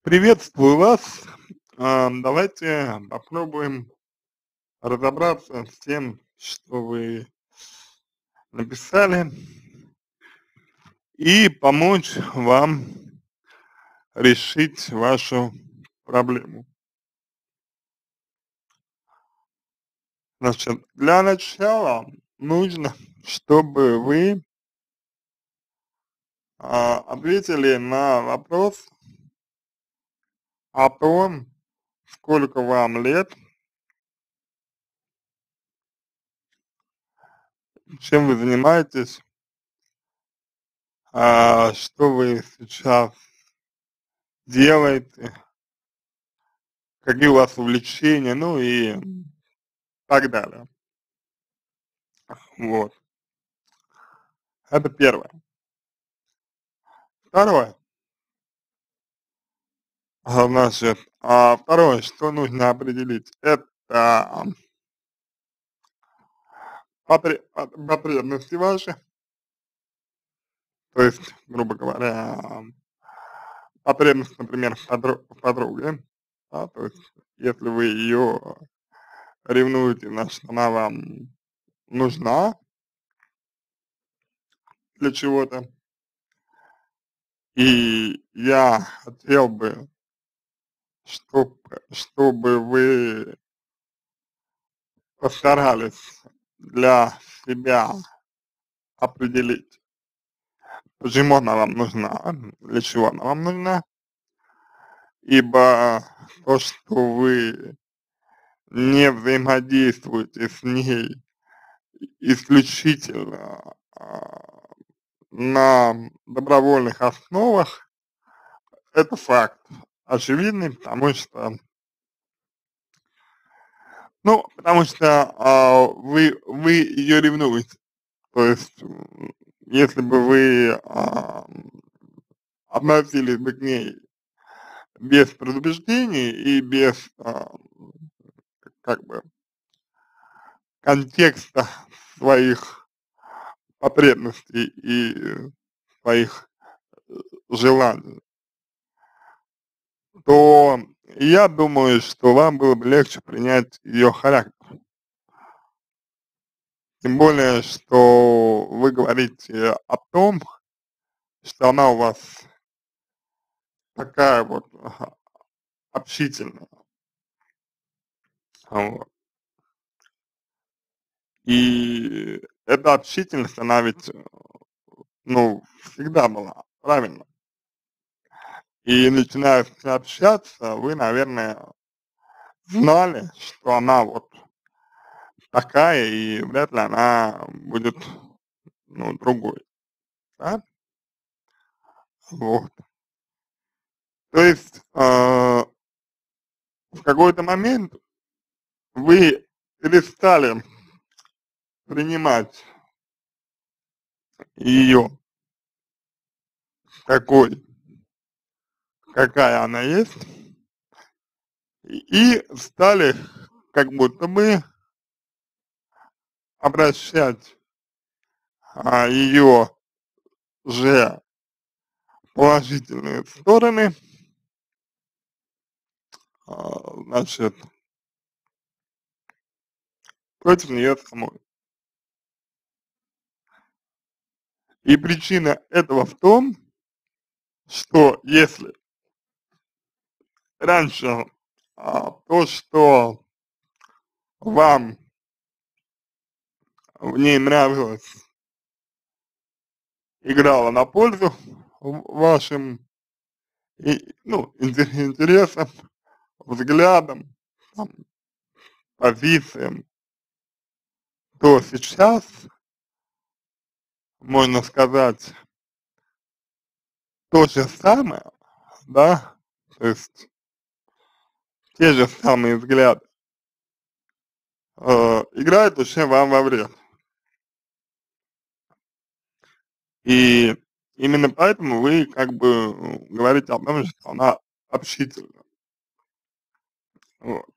Приветствую вас. Давайте попробуем разобраться с тем, что вы написали, и помочь вам решить вашу проблему. Значит, для начала нужно, чтобы вы ответили на вопрос о том, сколько вам лет, чем вы занимаетесь, что вы сейчас делаете, какие у вас увлечения, ну и так далее. Вот. Это первое. Второе. Значит, второе, что нужно определить, это потребности ваши, то есть, грубо говоря, потребность, например, в подруге, да, то есть, если вы ее ревнуете, значит, она вам нужна для чего-то, и я хотел бы, чтобы вы постарались для себя определить, почему она вам нужна, для чего она вам нужна, ибо то, что вы не взаимодействуете с ней исключительно на добровольных основах, это факт очевидный, потому что вы ее ревнуете. То есть, если бы вы относились бы к ней без предубеждений и без, как бы, контекста своих потребностей и своих желаний, то я думаю, что вам было бы легче принять ее характер. Тем более, что вы говорите о том, что она у вас такая вот общительная. Вот. И эта общительность, она ведь, ну, всегда была, правильно? И начиная с ней общаться, вы, наверное, знали, что она вот такая, и вряд ли она будет, ну, другой, да? Вот. То есть, в какой-то момент вы перестали принимать ее такой, какая она есть, и стали как будто бы обращать ее же положительные стороны, значит, против нее самой. И причина этого в том, что если раньше то, что вам в ней нравилось, играло на пользу вашим ну, интересам, взглядам, там, позициям, то сейчас, можно сказать, то же самое, да, то есть те же самые взгляды, играют уже вам во вред. И именно поэтому вы как бы говорите о том, что она общительна. Вот.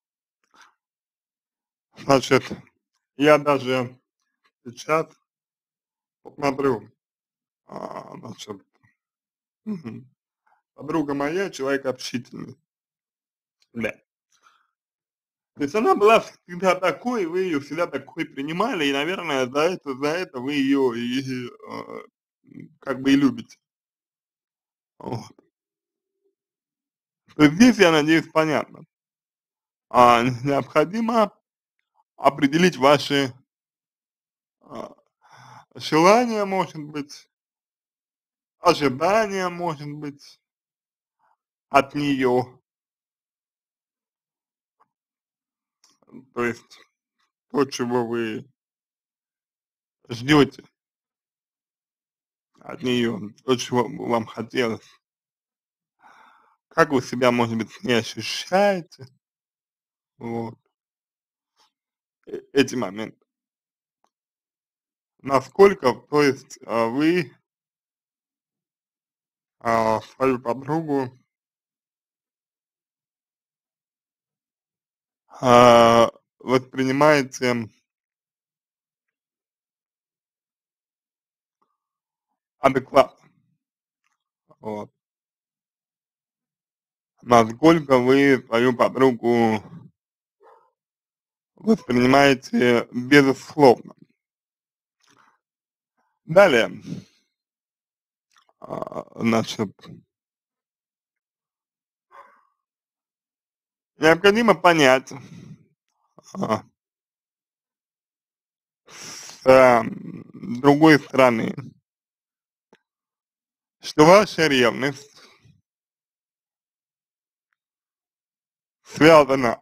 Значит, я даже сейчас посмотрю, значит, мгм, подруга моя человек общительный, да. То есть она была всегда такой, вы ее всегда такой принимали, и, наверное, за это вы ее и, как бы и любите. Вот. То есть здесь, я надеюсь, понятно. Необходимо определить ваши а, желания, может быть, ожидания, может быть, от нее. То есть то, чего вы ждете от нее, то, чего бы вам хотелось. Как вы себя, может быть, с ней ощущаете, вот, эти моменты. Насколько, то есть, вы, свою подругу, воспринимаете адекватно, вот. Насколько вы свою подругу воспринимаете безусловно. Далее, значит, необходимо понять, а, с другой стороны, что ваша ревность связана,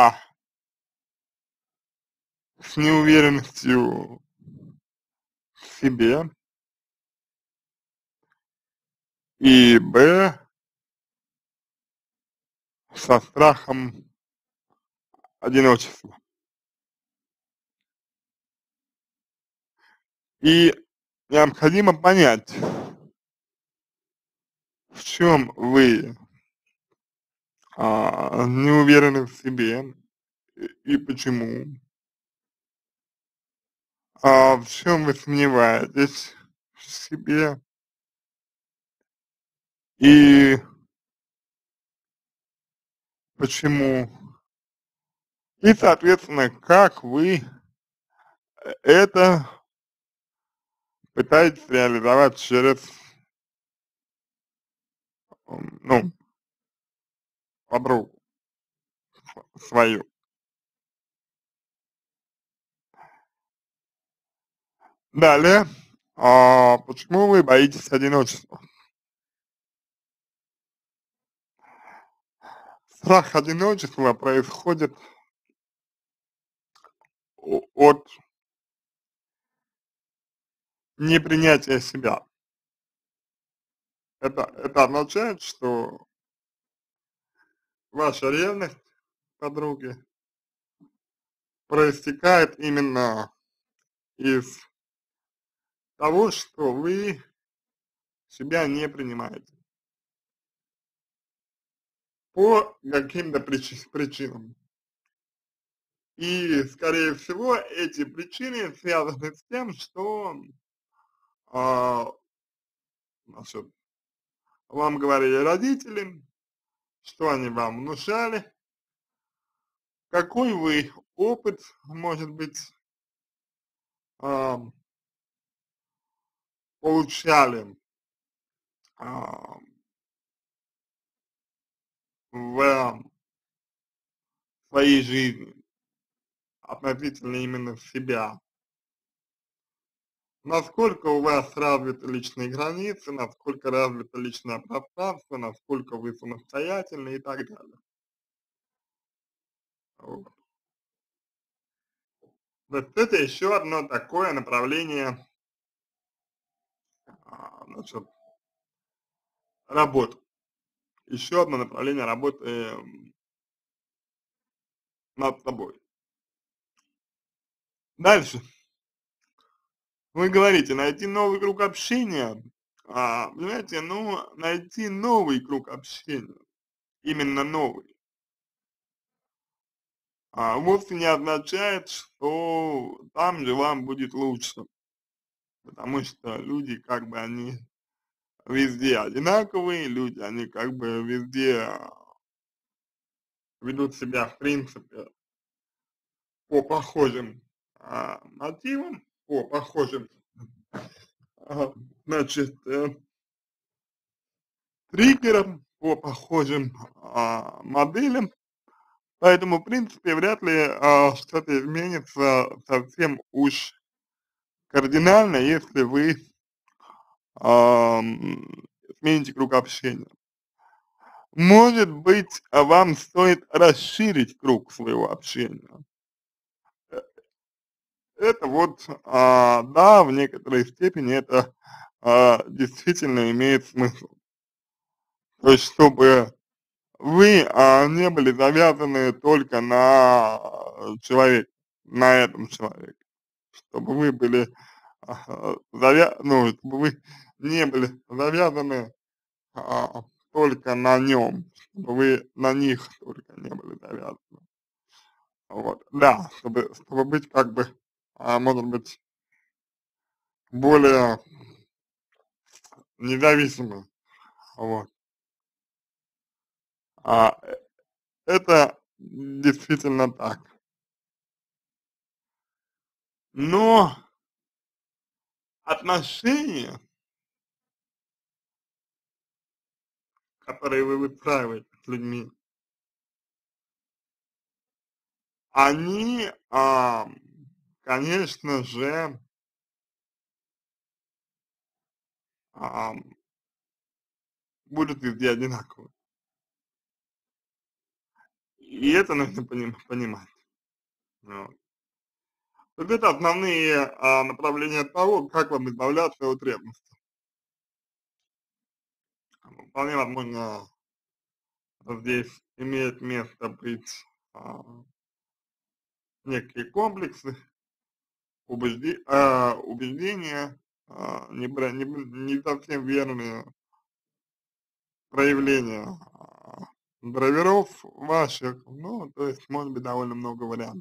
с неуверенностью в себе, и со страхом одиночества. И необходимо понять, в чем вы, не уверены в себе и почему, в чем вы сомневаетесь в себе и почему. И, соответственно, как вы это пытаетесь реализовать через, ну, подругу свою. Далее, почему вы боитесь одиночества? Страх одиночества происходит от непринятия себя. Это означает, что ваша ревность к подруге проистекает именно из того, что вы себя не принимаете по каким-то причинам. И, скорее всего, эти причины связаны с тем, что, а, значит, вам говорили родители, что они вам внушали, какой вы опыт, может быть, а, получали, а, в своей жизни относительно именно себя. Насколько у вас развиты личные границы, насколько развито личное пространство, насколько вы самостоятельны и так далее. Вот. То есть это еще одно такое направление, значит, работы. Еще одно направление работы над собой. Дальше. Вы говорите, найти новый круг общения. Понимаете, ну, найти новый круг общения, именно новый, вовсе не означает, что там же вам будет лучше. Потому что люди, как бы, они везде одинаковые, люди, они как бы везде ведут себя, в принципе, по похожим мотивам, по похожим, а, значит, триггерам, по похожим моделям. Поэтому, в принципе, вряд ли что-то изменится совсем уж кардинально, если вы смените круг общения. Может быть, вам стоит расширить круг своего общения. Э, Это вот, да, в некоторой степени это действительно имеет смысл. То есть, чтобы вы не были завязаны только на человеке, на этом человеке. Чтобы вы были, ну, чтобы вы не были завязаны только на нем, чтобы вы на них только не были завязаны. Вот, да, чтобы быть как бы, может быть, более независимым, вот. А, э, это действительно так. Но отношения, которые вы выстраиваете с людьми, они, конечно же, ам, будут везде одинаковы. И это нужно понимать. Вот. Вот это основные направления того, как вам избавляться от ревности. Вполне возможно, здесь имеет место быть а, некие комплексы, убеждения, не совсем верные проявления драйверов ваших, ну, то есть может быть довольно много вариантов.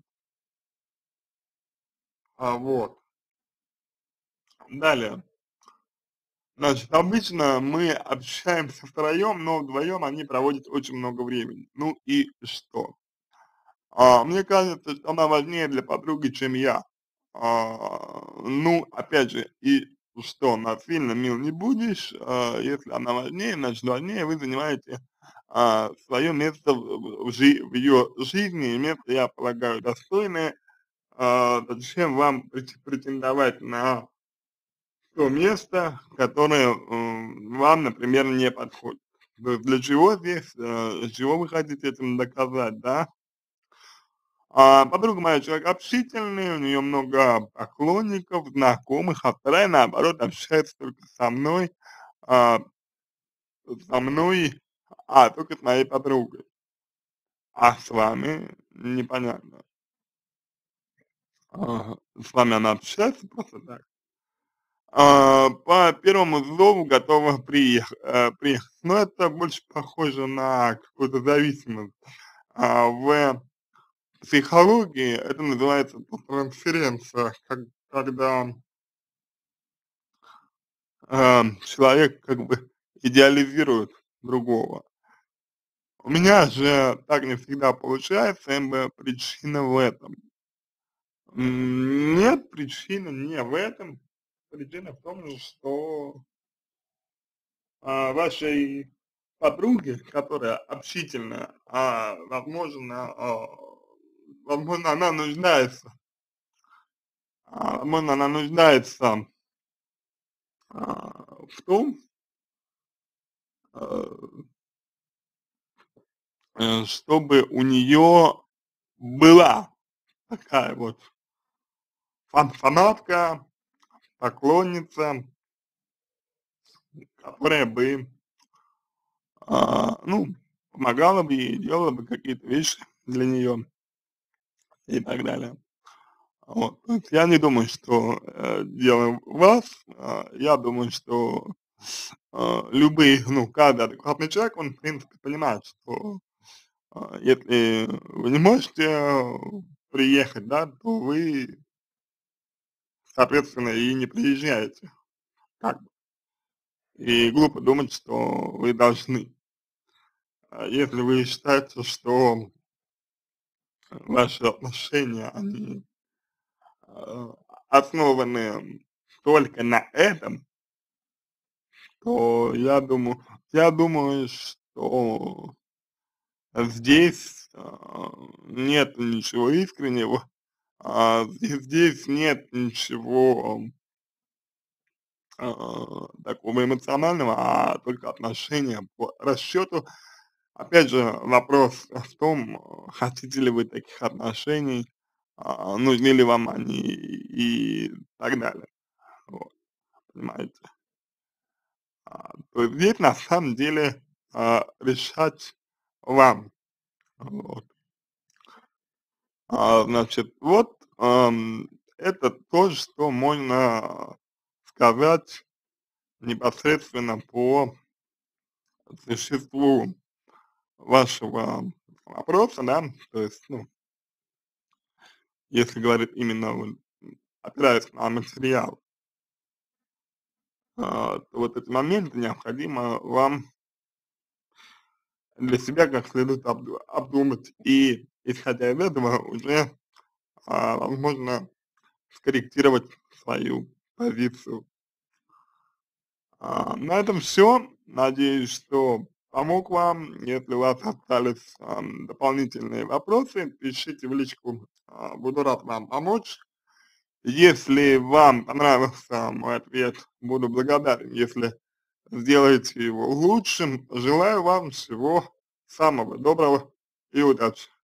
Вот. Далее. Значит, обычно мы общаемся втроем, но вдвоем они проводят очень много времени. Ну и что? Мне кажется, что она важнее для подруги, чем я. Ну, опять же, и что, насильно мил не будешь, если она важнее, значит важнее, вы занимаете свое место в ее жизни, и место, я полагаю, достойное. Зачем вам претендовать на то место, которое вам, например, не подходит? То есть для чего здесь, чего вы хотите этим доказать, да? Подруга моя человек общительный, у нее много поклонников, знакомых, а вторая, наоборот, общается только а, со мной, только с моей подругой, а с вами непонятно. С вами она общается просто так. По первому зову готова приехать. Но это больше похоже на какую-то зависимость. В психологии это называется трансференция, когда человек как бы идеализирует другого. У меня же так не всегда получается, причина в этом. Нет, причина не в этом. Причина в том же, что вашей подруге, которая общительная, возможно, она нуждается, возможно, она нуждается в том, э, чтобы у нее была такая вот фанатка, поклонница, которая бы, ну, помогала бы ей, делала бы какие-то вещи для нее и так далее. Вот. То есть я не думаю, что дело в вас, я думаю, что любые, ну, каждый адекватный человек, он, в принципе, понимает, что если вы не можете приехать, да, то вы, соответственно, и не приезжаете. Как бы. И глупо думать, что вы должны. Если вы считаете, что ваши отношения, они э, основаны только на этом, то я думаю, что здесь нет ничего искреннего, здесь нет ничего такого эмоционального, а только отношения по расчету. Опять же, вопрос в том, хотите ли вы таких отношений, нужны ли вам они и так далее. Вот, понимаете? То есть здесь на самом деле решать вам. Вот. Значит, вот это то, что можно сказать непосредственно по существу вашего вопроса, да, то есть, ну, если говорить именно вот, опираясь на материал, то вот эти моменты необходимо вам для себя как следует обдумать и, исходя из этого, уже, возможно, скорректировать свою позицию. На этом все. Надеюсь, что помог вам. Если у вас остались дополнительные вопросы, пишите в личку, буду рад вам помочь. Если вам понравился мой ответ, буду благодарен, если сделаете его лучшим. Желаю вам всего самого доброго и удачи.